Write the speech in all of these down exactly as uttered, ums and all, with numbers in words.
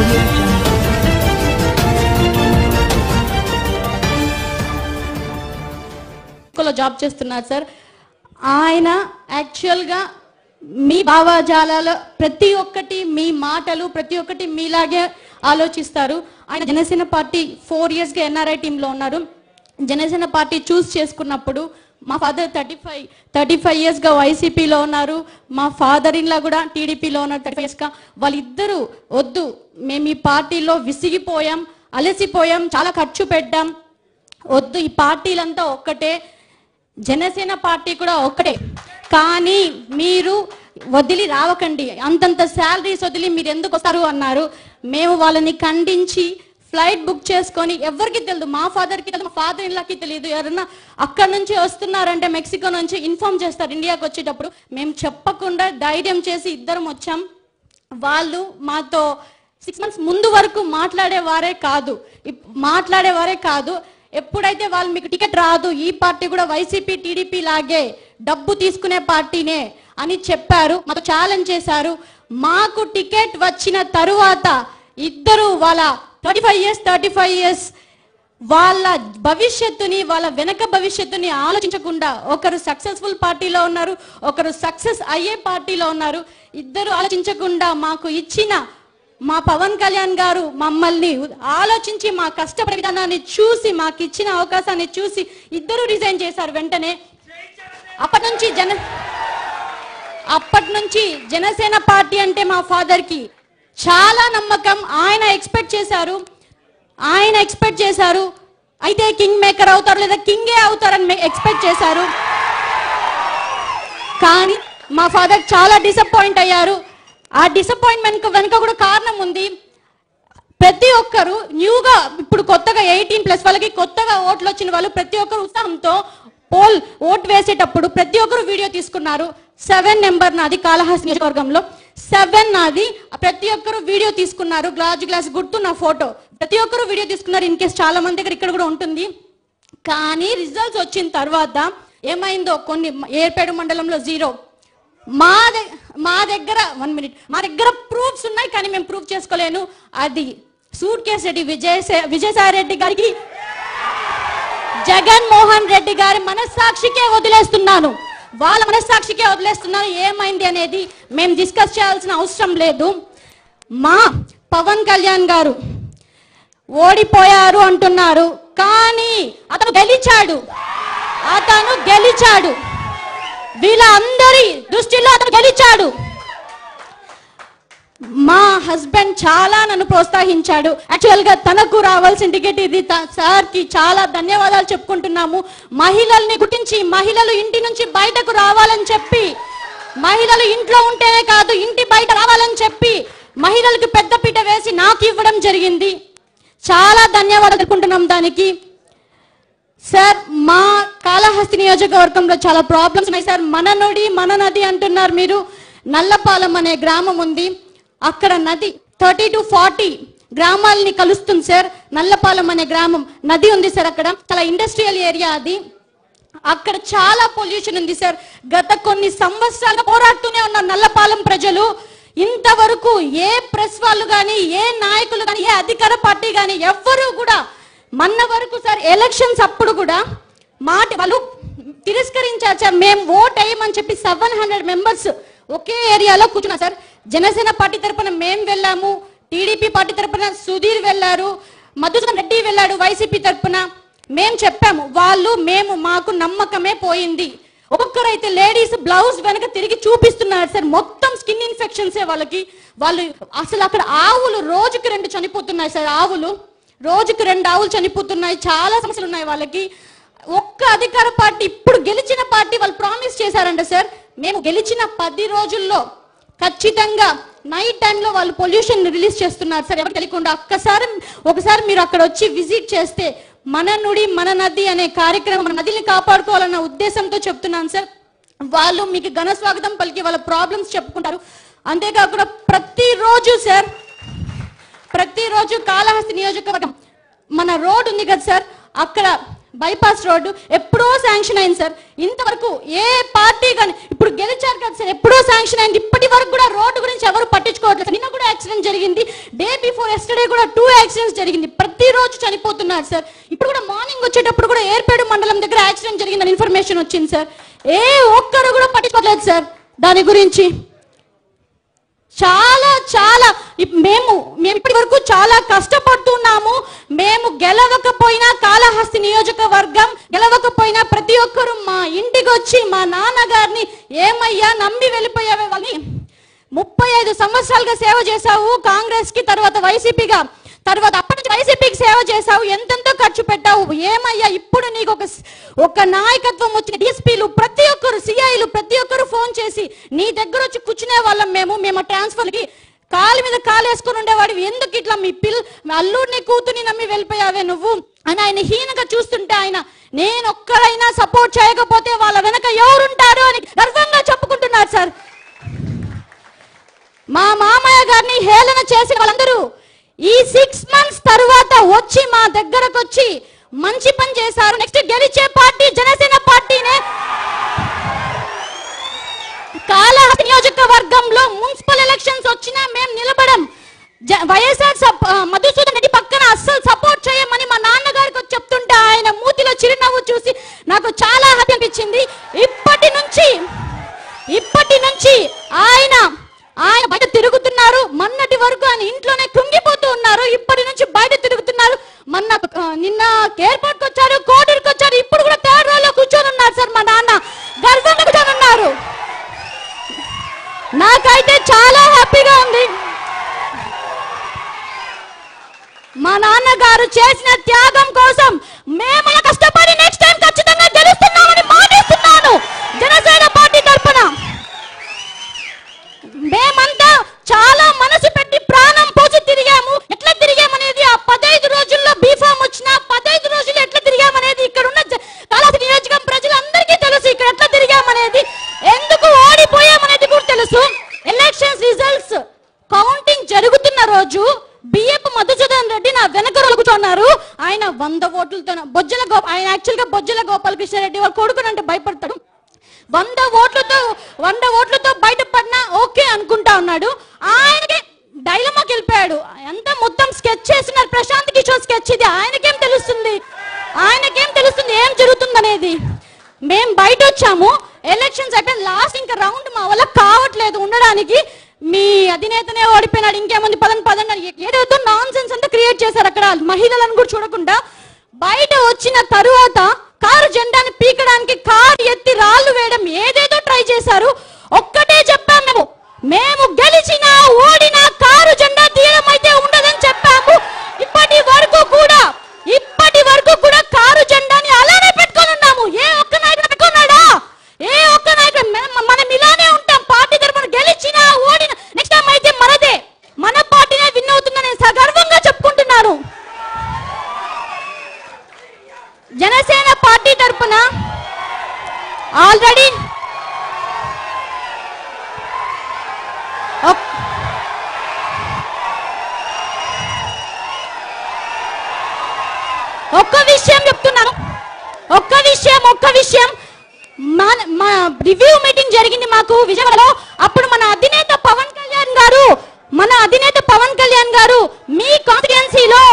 Job చేస్తున్నారు sir. ఆయన యాక్చువల్గా మీ భావజాలాలు ప్రతి ఒక్కటి, మీ మాటలు ప్రతి ఒక్కటి మీలాగే ఆలోచిస్తారు. ఆయన జనసేన పార్టీ ఫోర్ ఇయర్స్గా ఎన్ఆర్ఐ టీంలో ఉన్నారు. జనసేన పార్టీ చూస్ చేసుకున్నప్పుడు మా father thirty five thirty five ఇయర్స్గా వైసీపీలో ఉన్నారు. మా ఫాదర్ ఇన్లా కూడా టీడీపీలో ఉన్నారు థర్టీ ఫైవ్ ఇయర్స్గా. వాళ్ళిద్దరూ వద్దు, మేము ఈ పార్టీలో విసిగిపోయాం, అలసిపోయాం, చాలా ఖర్చు పెట్టాం, వద్దు, ఈ పార్టీలంతా ఒక్కటే, జనసేన పార్టీ కూడా ఒక్కటే, కానీ మీరు వదిలి రావకండి, అంతంత శాలరీస్ వదిలి మీరు ఎందుకు వస్తారు అన్నారు. మేము వాళ్ళని ఖండించి ఫ్లైట్ బుక్ చేసుకొని, ఎవరికి తెలియదు, మా ఫాదర్కి తెలియదు, మా ఫాదర్ ఇన్లాకి తెలియదు, ఎవరన్నా అక్కడ నుంచి వస్తున్నారంటే మెక్సికో నుంచి ఇన్ఫార్మ్ చేస్తారు ఇండియాకి వచ్చేటప్పుడు. మేము చెప్పకుండా ధైర్యం చేసి ఇద్దరం వచ్చాం. వాళ్ళు మాతో సిక్స్ మంత్స్ ముందు వరకు మాట్లాడేవారే కాదు మాట్లాడేవారే కాదు ఎప్పుడైతే వాళ్ళు మీకు టికెట్ రాదు, ఈ పార్టీ కూడా వైసీపీ టీడీపీ లాగే డబ్బు తీసుకునే పార్టీనే అని చెప్పారు, మాకు ఛాలెంజ్ చేశారు. మాకు టికెట్ వచ్చిన తరువాత ఇద్దరు వాళ్ళ thirty five years thirty five years వాళ్ళ భవిష్యత్తుని, వాళ్ళ వెనక భవిష్యత్తుని ఆలోచించకుండా, ఒకరు సక్సెస్ఫుల్ పార్టీలో ఉన్నారు, ఒకరు సక్సెస్ అయ్యే పార్టీలో ఉన్నారు, ఇద్దరు ఆలోచించకుండా మాకు ఇచ్చిన మా పవన్ కళ్యాణ్ గారు మమ్మల్ని ఆలోచించి మా కష్టపడే విధానాన్ని చూసి, మాకు ఇచ్చిన అవకాశాన్ని చూసి ఇద్దరు రిజైన్ చేశారు వెంటనే. అప్పటి నుంచి జన అప్పటి నుంచి జనసేన పార్టీ అంటే మా ఫాదర్కి చాలా నమ్మకం. ఆయన ఎక్స్పెక్ట్ చేశారు ఆయన ఎక్స్పెక్ట్ చేశారు అయితే కింగ్ మేకర్ అవుతారు లేదా కింగే అవుతారని ఎక్స్పెక్ట్ చేశారు. కానీ మా ఫాదర్ చాలా డిసప్పాయింట్ అయ్యారు. ఆ డిసప్పాయింట్మెంట్ వెనుక కూడా కారణం ఉంది. ప్రతి ఒక్కరు న్యూగా, ఇప్పుడు కొత్తగా ఎయిటీన్ ప్లస్ వాళ్ళకి కొత్తగా ఓట్లు వచ్చిన వాళ్ళు ప్రతి ఒక్కరు ఉత్సాహంతో పోల్ ఓట్ వేసేటప్పుడు ప్రతి ఒక్కరు వీడియో తీసుకున్నారు. సెవెన్ నెంబర్ నాది, కాళహస్తి నియోజకవర్గంలో సెవెన్ నాది. ప్రతి ఒక్కరు వీడియో తీసుకున్నారు, గ్లాస్ గ్లాస్ గుర్తు నా ఫోటో, ప్రతి ఒక్కరు వీడియో తీసుకున్నారు. ఇన్ కేసు చాలా మంది దగ్గర ఇక్కడ కూడా ఉంటుంది. కానీ రిజల్ట్స్ వచ్చిన తర్వాత ఏమైందో, కొన్ని ఏర్పేడు మండలంలో జీరో, మా మా దగ్గర వన్ మినిట్ మా దగ్గర ప్రూఫ్స్ ఉన్నాయి, కానీ మేము ప్రూఫ్ చేసుకోలేను. అది సూట్ కేసు రెడ్డి విజయ విజయసాయి రెడ్డి గారికి, జగన్మోహన్ రెడ్డి గారి మనస్సాక్షికే వదిలేస్తున్నాను, వాళ్ళ మనస్సాక్షికే వదిలేస్తున్నాను. ఏమైంది అనేది మేము డిస్కస్ చేయాల్సిన అవసరం లేదు. మా పవన్ కళ్యాణ్ గారు ఓడిపోయారు అంటున్నారు, కానీ అతను గెలిచాడు అతను గెలిచాడు వీళ్ళందరి దృష్టిలో అతను గెలిచాడు. మా హస్బెండ్ చాలా నన్ను ప్రోత్సహించాడు. యాక్చువల్ గా తనకు రావాల్సిన టికెట్ ఇది. సార్ కి చాలా ధన్యవాదాలు చెప్పుకుంటున్నాము. మహిళల్ని గుర్తించి, మహిళలు ఇంటి నుంచి బయటకు రావాలని చెప్పి, మహిళలు ఇంట్లో ఉంటేనే కాదు ఇంటి బయట రావాలని చెప్పి మహిళలకు పెద్దపీట వేసి నాకు ఇవ్వడం జరిగింది. చాలా ధన్యవాదాలు చెప్పుకుంటున్నాం దానికి. సార్, మా కాళహస్తి నియోజకవర్గంలో చాలా ప్రాబ్లమ్స్ ఉన్నాయి సార్. మన నొడి మన నది అంటున్నారు మీరు. నల్లపాలెం అనే గ్రామం ఉంది, అక్కడ నది థర్టీ టు ఫార్టీ గ్రామాలని కలుస్తుంది సార్. నల్లపాలెం అనే గ్రామం, నది ఉంది సార్. అక్కడ చాలా ఇండస్ట్రియల్ ఏరియా అది. అక్కడ చాలా పొల్యూషన్ ఉంది సార్. గత కొన్ని సంవత్సరాలుగా పోరాడుతూనే ఉన్నారు నల్లపాలెం ప్రజలు. ఇంతవరకు ఏ ప్రెస్ వాళ్ళు కానీ, ఏ నాయకులు కానీ, ఏ అధికార పార్టీ కానీ ఎవ్వరూ కూడా మొన్న వరకు సార్ ఎలక్షన్స్ అప్పుడు కూడా మాట వాళ్ళు తిరస్కరించారు సార్. మేము ఓట్ అయ్యమని చెప్పి సెవెన్ హండ్రెడ్ మెంబర్స్ ఒకే ఏరియాలో కూర్చున్నారు సార్. జనసేన పార్టీ తరఫున మేము వెళ్ళాము, టీడీపీ పార్టీ తరఫున సుధీర్ వెళ్ళారు, మధుసూదన్ రెడ్డి వెళ్ళాడు వైసీపీ తరఫున. మేము చెప్పాము, వాళ్ళు మేము మాకు నమ్మకమే పోయింది. ఒక్కొక్కరైతే లేడీస్ బ్లౌజ్ వెనక తిరిగి చూపిస్తున్నారు సార్. మొత్తం స్కిన్ ఇన్ఫెక్షన్సే వాళ్ళకి. వాళ్ళు అసలు అక్కడ ఆవులు రోజుకి రెండు చనిపోతున్నాయి సార్. ఆవులు రోజుకి రెండు ఆవులు చనిపోతున్నాయి. చాలా సమస్యలు ఉన్నాయి వాళ్ళకి. ఒక్క అధికార పార్టీ, ఇప్పుడు గెలిచిన పార్టీ వాళ్ళు ప్రామిస్ చేశారంట సార్, మేము గెలిచిన పది రోజుల్లో ఖచ్చితంగా నైట్ టైంలో వాళ్ళు పొల్యూషన్ రిలీజ్ చేస్తున్నారు సార్ ఎవరికి తెలియకుండా. ఒక్కసారి ఒకసారి మీరు అక్కడ వచ్చి విజిట్ చేస్తే, మన నుడి మన నది అనే కార్యక్రమం, మన నదిని కాపాడుకోవాలన్న ఉద్దేశంతో చెప్తున్నాను సార్. వాళ్ళు మీకు ఘన స్వాగతం పలికి వాళ్ళ ప్రాబ్లమ్స్ చెప్పుకుంటారు. అంతేకాకుండా ప్రతిరోజు సార్, ప్రతిరోజు కాళహస్తి నియోజకవర్గం మన రోడ్ ఉంది కదా సార్, అక్కడ బైపాస్ రోడ్డు ఎప్పుడో శాంక్షన్ అయింది సార్. ఇంతవరకు ఏ పార్టీ కానీ ఇప్పుడు గెలిచారు కదా సార్, ఎప్పుడో శాంక్షన్ అయింది. ఇప్పటి వరకు కూడా రోడ్డు గురించి ఎవరు పట్టించుకోవట్లేదు. నిన్న కూడా యాక్సిడెంట్ జరిగింది, డే బిఫోర్ ఎస్టర్డే కూడా టూ యాక్సిడెంట్స్ జరిగింది. ప్రతిరోజు చనిపోతున్నారు సార్. ఇప్పుడు కూడా మార్నింగ్ వచ్చేటప్పుడు కూడా ఏర్పేడు మండలం దగ్గర యాక్సిడెంట్ జరిగిందని ఇన్ఫర్మేషన్ వచ్చింది సార్. ఏ ఒక్కరు కూడా పట్టించుకోవట్లేదు సార్ దాని గురించి. చాలా చాలా మేము మేము ఇప్పటి వరకు చాలా కష్టపడుతున్నాము. మేము గెలవకపోయినా కాళహస్తి నియోజకవర్గం గెలవకపోయినా ప్రతి ఒక్కరు మా ఇంటికి వచ్చి మా నాన్నగారిని ఏమయ్యా నమ్మి వెళ్ళిపోయావే వాళ్ళని, ముప్పై ఐదు సంవత్సరాలుగా సేవ చేశావు కాంగ్రెస్ కి, తర్వాత వైసీపీగా, తర్వాత అప్పటి నుంచి వైసీపీకి సేవ చేశావు, ఎంతెంతో ఖర్చు పెట్టావు, ఏమయ్యా ఇప్పుడు నీకు ఒక ఒక నాయకత్వం వచ్చిన డిఎస్పీలు ప్రతి ఒక్కరు, సిఐలు ప్రతి ఒక్కరు ఫోన్ చేసి నీ దగ్గర వచ్చి కూర్చునే వాళ్ళం మేము మేము ట్రాన్స్ఫర్కి కాలు మీద కాలు వేసుకుని ఉండేవాడు, ఎందుకు ఇట్లా మీ పిల్ అల్లుడిని కూతుని నమ్మి వెళ్ళిపోయావే నువ్వు అని ఆయన హీనంగా చూస్తుంటే ఆయన నేను ఒక్కరైనా సపోర్ట్ చేయకపోతే వాళ్ళ వెనక ఎవరుంటారు అని గర్వంగా చెప్పుకుంటున్నారు సార్. మా మామయ్య గారిని హేళన చేసిన వాళ్ళందరూ ఈ సిక్స్ మంత్స్ తర్వాత వచ్చి మా దగ్గరకు వచ్చి మంచి పని చేశారు. నెక్స్ట్ గెలిచే పార్టీ జనసేన పార్టీనే. కాళహస్తి నియోజకవర్గంలో మున్సిపల్ ఎలక్షన్స్ వచ్చినా మేము నిలబడం. వైఎస్ఆర్ మధుసూదన్ రెడ్డి పక్కన అస్సలు సపోర్ట్ చేయమని మా నాన్నగారికి వచ్చి చెప్తుంటే ఆయన మూతిలో చిరునవ్వు చూసి నాకు చాలా హ్యాపీ అనిపించింది. ఇప్పటి నుంచి ఇప్పటి నుంచి ఆయన ఆయన బయట తిరుగుతున్నారు. మొన్నటి వరకు ఆయన ఇంట్లోనే కృంగిపోతూ ఉన్నారు, ఇప్పటి నుంచి బయట తిరుగుతున్నారు. మొన్న నిన్న ఎయిర్పోర్ట్కి వచ్చారు, కోటూరుకి వచ్చారు, ఇప్పుడు కూడా థర్డ్ రోలో కూర్చొని ఉన్నారు సార్. మా నాన్న గర్వంగా కూర్చొని ఉన్నారు. నాకైతే చాలా హ్యాపీగా ఉంది. మా నాన్నగారు చేసిన త్యాగం కోసం మేము కష్టపడి నెక్స్ట్ టైం ఖచ్చితంగా గెలుస్తున్నామని మాటిస్తున్నాను జనసేన పార్టీ తరఫున. మేమంతా చాలా మనసు పెట్టి ప్రాణం పోసి తిరిగాము. ఎట్లా తిరిగామనేది ఆ పదహైదు రోజుల్లో బీఫామ్ వచ్చిన పదహైదు రోజులు ఎట్లా తిరిగామనేది ఇక్కడ ఉన్న కాళహస్తి నియోజకవర్గం ప్రజలందరికీ తెలుసు. ఇక్కడ ఎట్లా తిరిగామనేది, ఎందుకు ఓడిపోయామనేది కూడా తెలుసు. ఎలక్షన్స్ రిజల్ట్స్ కౌంటింగ్ జరుగుతున్న రోజు బియ్యపు మధుసూదన్ రెడ్డి నా వెనక కూర్చున్నారు. ఆయన వంద ఓట్లతో బొజ్జల గో ఆయన యాక్చువల్గా బొజ్జల గోపాలకృష్ణారెడ్డి వాళ్ళ కొడుకునంటే భయపడతాడు. వంద ఓట్లతో వంద ఓట్లతో బయటపడినా ఓకే అనుకుంటా ఉన్నాడు. ఆయనకి డైలమాకి వెళ్ళిపోయాడు. ఎంత మొత్తం స్కెచ్ చేస్తున్నారు, ప్రశాంత్ కిషోర్ స్కెచ్ ఇది. ఆయనకేం తెలుస్తుంది ఆయనకేం తెలుస్తుంది ఏం జరుగుతుంది అనేది. మేము బయట వచ్చాము, ఎలక్షన్స్ అయిపోయిన లాస్ట్ ఇంకా రౌండ్ మా వల్ల కావట్లేదు ఉండడానికి. మీ అధినేతనే ఓడిపోయినాడు, ఇంకేముంది పదండి పదండి ఏదేదో నాన్ సెన్స్ అంతా క్రియేట్ చేశారు అక్కడ, మహిళలను కూడా చూడకుండా. బయట వచ్చిన తరువాత కారు జెండాని పీకడానికి కారు ఎత్తి రాళ్లు వేయడం ఏదేదో ట్రై చేశారు. ఒక్కటే చెప్పాము మేము, మేము గెలిచినా ఓడినా కారు జెండా తీయడం అయితే ఉండదని చెప్పాము. ఇప్పటి వరకు కూడా ఇప్పటి వరకు కూడా కారు జెండాని అలానే పెట్టుకొని ఉన్నాము. ఏ ఒక్క నాయకుడు పెట్టుకున్నాడా? ఏ ఒక్క నాయకుడు? మనం ఇలానే ఉంటాం. పార్టీ తరఫున గెలిచినా ఓడినా నెక్స్ట్ టైం అయితే మనదే, మన పార్టీనే విన్ అవుతుందని సగర్వంగా చెప్పుకుంటున్నారు. జనసేన పార్టీ తరఫున ఆల్రెడీ ఒక్క విషయం చెప్తున్నాను, ఒక్క విషయం ఒక్క విషయం మా రివ్యూ మీటింగ్ జరిగింది మాకు విజయవాడలో. అప్పుడు మన అధినేత పవన్ కళ్యాణ్ గారు మన అధినేత పవన్ కళ్యాణ్ గారు మీ కాన్స్టిట్యుయెన్సీలో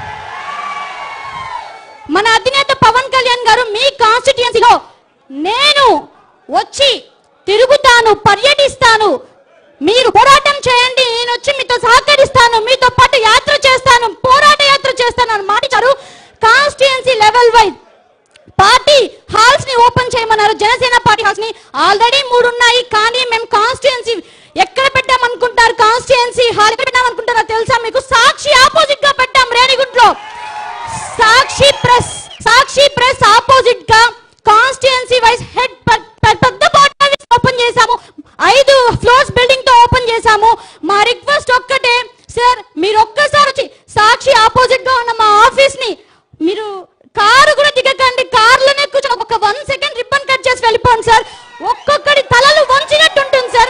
మన అధినేత పవన్ కళ్యాణ్ గారు మీ కాన్స్టిట్యుయెన్సీలో నేను వచ్చి తిరుగుతాను, పర్యటిస్తాను, మీరు పోరాటం చేయండి, నేను వచ్చి మీతో సహకరిస్తాను, మీతో పాటు యాత్ర చేస్తాను, పోరాట యాత్ర చేస్తాను అని మాటిచ్చారు. Constituency level wise party halls ని ఓపెన్ చేయమన్నారు. జనసేన పార్టీ హాల్స్ ని ఆల్రెడీ మూడు ఉన్నాయి, కానీ మేము కాన్స్టిట్యుయెన్సీ ఎక్కడ పెట్టామనుకుంటారు? కాన్స్టిట్యుయెన్సీ హాల్ ఎక్కడ పెట్టామనుకుంటారో తెలుసా మీకు? సాక్షి ఆపోజిట్ గా పెట్టాం రేణిగుంట్లో. Sakshi press Sakshi press opposite గా కాన్స్టిట్యుయెన్సీ వైజ్ హెడ్ పెద్ద బాడీ ఓపెన్ చేశాము. ఐదు ఫ్లోర్స్ బిల్డింగ్ తో ఓపెన్ చేశాము. మా రిక్వెస్ట్ ఒక్కటే సార్, మీరు ఒక్కసారి వచ్చి సాక్షి ఆపోజిట్ గా ఉన్న మా ఆఫీస్ ని మీరు కారు కూడా దిగకండి, కార్లోనే కూర్చొని ఒక వన్ సెకండ్ రిబ్బన్ కట్ చేసి వెళ్ళిపోండి సార్. ఒక్కొక్కడి తలలు వంచినట్టు ఉంటుంది సార్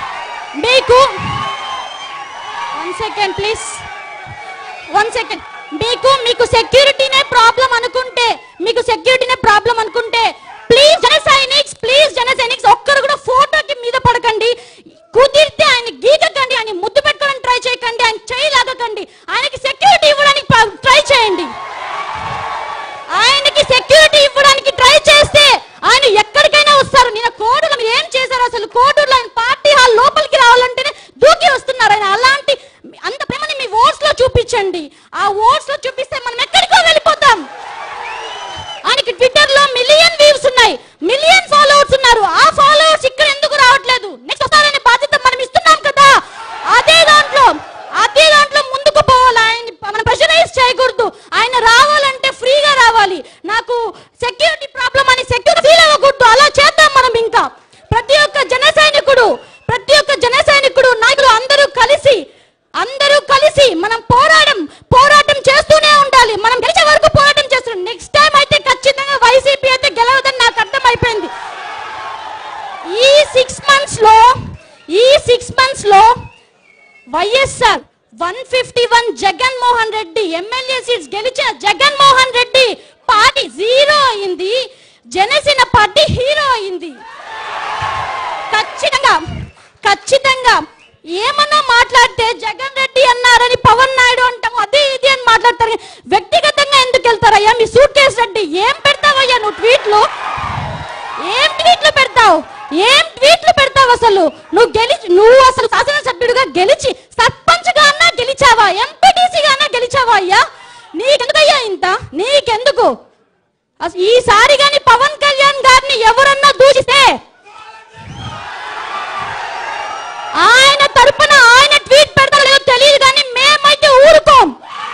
మీకు. One second please, one second. మీకు మీకు సెక్యూరిటీనే ప్రాబ్లం అనుకుంటే మీకు సెక్యూరిటీనే ప్రాబ్లం అనుకుంటే ప్లీజ్ జన సైనిక్స్ ప్లీజ్ జన సైనిక్స్ ఒక్కరు కూడా ఫోటోకి మీద పడకండి. కుదిరితే ఆయన గీకకండి, ఆయన ముద్దు పెట్టుకోవడానికి ట్రై చేయకండి, ఆయన చేయి లాగకండి, ఆయనకి సెక్యూరిటీ ఇవ్వడానికి ట్రై చేయండి. ఆయనకి సెక్యూరిటీ ఇవ్వడానికి ట్రై చేస్తే ఆయన ఎక్కడికైనా వస్తారు. నేను కోటూరులో మీరు ఏం చేశారు అసలు? కోటూరులో ఆయన పార్టీ హాల్ లోపలికి రావాలంటేనే దూకి వస్తున్నారు ఆయన. అలాంటి అంత ప్రేమని మీ ఓట్స్ లో చూపించండి. ఆ ఓట్స్ లో చూపిస్తే మనం ఎక్కడికో వెళ్ళిపోతాం. ఆయనకి ట్విట్టర్ లో మిలియన్ వ్యూస్ ఉన్నాయి, మిలియన్ ఫాలోవర్స్ ఉన్నారు. ఆ ఫాలోవర్స్ ఇక్కడ ఎందుకు రావట్లేదు? నెక్స్ట్ వస్తారనే బాధ్యత మనం ఇస్తున్నాం కదా. అదే దాంట్లో అదే దాంట్లో ముందుకు పోవాలి. ఆయన మనం ప్రెషరైజ్ చేయకూడదు. ఆయన రావాలంటే ఫ్రీగా రావాలి. నాకు సెక్యూరిటీ ప్రాబ్లం అని సెక్యూరిటీ ఫీల్ అవ్వకూడదు. అలా చేద్దాం మనం. ఇంకా ప్రతి ఒక్క జన సైనికుడు ప్రతి ఒక్క జన సైనికుడు నాయకులు అందరూ కలిసి అందరూ కలిసి మనం పోరాటం పోరాటం చేస్తూనే ఉండాలి. మనం గెలిచే వరకు పోరాటం చేస్తున్నాం. నెక్స్ట్ టైం అయితే ఖచ్చితంగా వైసీపీ అయితే గెలవదని నాకు అర్థం అయిపోయింది. ఈ సిక్స్ మంత్స్ లో ఈ సిక్స్ మంత్స్ లో YSR one fifty one Jaganmohan Reddy MLA seats గెలిచిన జగన్మోహన్ రెడ్డి పార్టీ జీరో అయింది. జనసేన పార్టీ హీరో అయింది. ఖచ్చితంగా ఖచ్చితంగా ఏమన్నా మాట్లాడితే జగన్ రెడ్డి అన్నారని పవన్ నాయుడు అంటాము, అదే ఇది అని మాట్లాడతారు. వ్యక్తిగతంగా ఎందుకు వెళ్తారయ్యా? మీ సూట్ కేసు రెడ్డి ఏం పెడతావయ్యా నువ్వు ట్వీట్లు? ఏం ట్వీట్లు పెడతావు? ఏం ట్వీట్లు పెడతావు అసలు? నువ్వు గెలిచి నువ్వు అసలు శాసనసభ్యుడిగా గెలిచి సర్పంచ్ గా అన్నా గెలిచావా? ఎంపీటీసీగా అన్నా గెలిచావా అయ్యా? నీకెందుకయ్యా ఇంత? నీకెందుకు? ఈసారి గాని పవన్ కళ్యాణ్ గారిని ఎవరన్నా దూషిస్తే ఆయన తరపున ఆయన ట్వీట్ పెడతారో లేదో తెలియదు, కానీ మేమైతే ఊరుకోం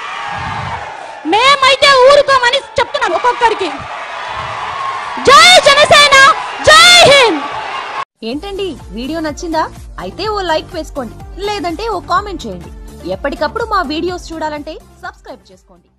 మేమైతే ఊరుకోమని చెప్తున్నాను ఒక్కొక్కరికి. జై జనసేన, జై హింద్. ఏంటండి వీడియో నచ్చిందా? అయితే ఓ లైక్ వేసుకోండి, లేదంటే ఓ కామెంట్ చేయండి. ఎప్పటికప్పుడు మా వీడియోస్ చూడాలంటే సబ్స్క్రైబ్ చేసుకోండి.